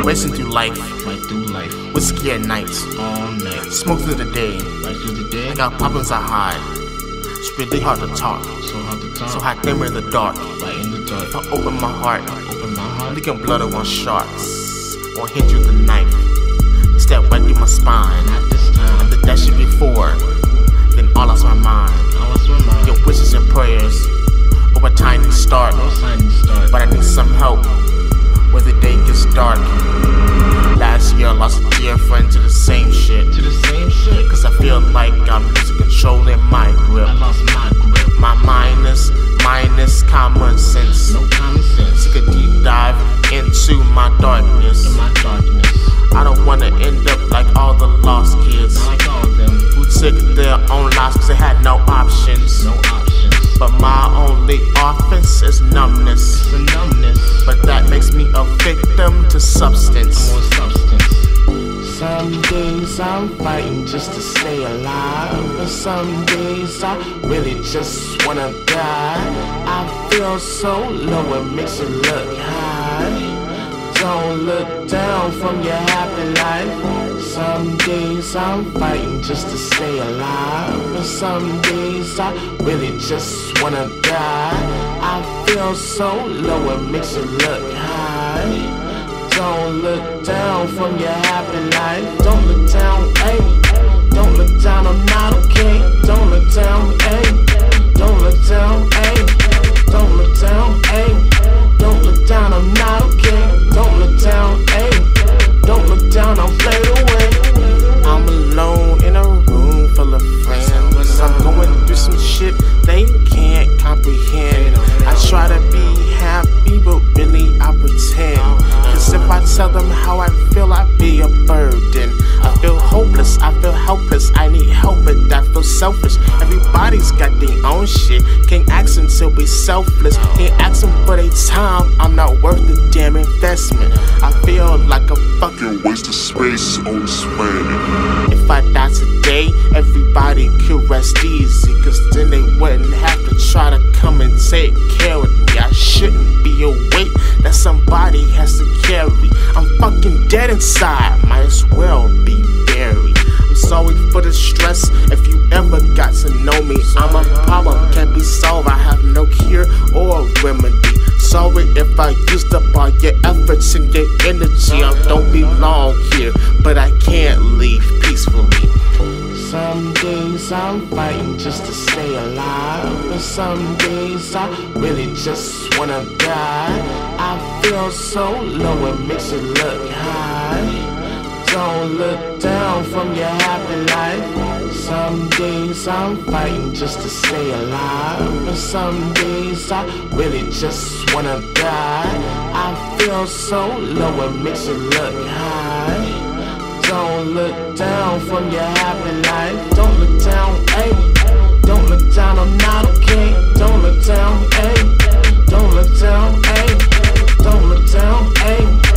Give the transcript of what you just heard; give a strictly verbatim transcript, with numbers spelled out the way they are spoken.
Racing through life, right through life, whiskey at night, all night, smoke through the day, right through the day. I got problems I hide. It's really hard to talk, So hard to talk, so I glimmer in the dark. right in the dark. If I open my heart, Open my heart, leaking blood on one sharks, or hit you with a knife. Step right through my spine. not this time. I did that shit before, then all lost my mind. I lost my mind. Your wishes and prayers, over a tiny start. No sign to start. But I need some help where the day gets dark. Last year I lost a dear friend to the same shit. To the same shit. Cause I feel like I'm losing control in my grip. I lost my grip. My mind is minus common sense. No common sense. Take a deep dive into my darkness. In my darkness. I don't wanna end up like all the lost kids Not like all of them. who took their own lives cause they had no options. No options. But my only offense is numbness. It's a numbness. But that makes me a victim to substance. I'm on substance. Some days I'm fighting just to stay alive, and some days I really just wanna die. I feel so low, it makes it look high. Don't look down from your happy life. Some days I'm fighting just to stay alive, and some days I really just wanna die. I feel so low, it makes it look high. Don't look down from your happy life. Don't look down, ayy. Don't look down, I'm not okay. Don't look down, ayy. Don't look down, ayy. Don't look down, ayy. Don't look down, I'm not okay. Don't look down, ayy. Don't look down, I'll fade away. I'm alone in a room full of friends. I'm going through some shit they can't comprehend. I try to be happy, but really I pretend. Cause if I tell them how I feel, I be a burden. I feel hopeless, I feel helpless. I need help, but I feel selfish. Everybody's got their own shit. Can't ask them to be selfless. Can't ask them for their time. I'm not worth the damn investment. I feel like a fucking waste of space on this planet. If I die today, everybody could rest easy. Cause then they wouldn't have to try to come and take care of me. I shouldn't be a weight that somebody has to carry. I'm fucking dead inside, might as well be buried. I'm sorry for the stress, if you ever got to know me. I'm a problem, can't be solved, I have no cure or remedy. Sorry if I used up all your efforts and your energy. I don't belong here, but I can't leave peacefully. Some days I'm fighting just to stay alive, and some days I really just wanna die. I feel so low, it makes it look high. Don't look down from your happy life. Some days I'm fighting just to stay alive, and some days I really just wanna die. I feel so low, it makes it look high. Don't look down from your happy life. Don't look down, ayy. Don't look down, I'm not okay. Don't look down, ayy. Don't look down, ayy. Don't look down, ayy.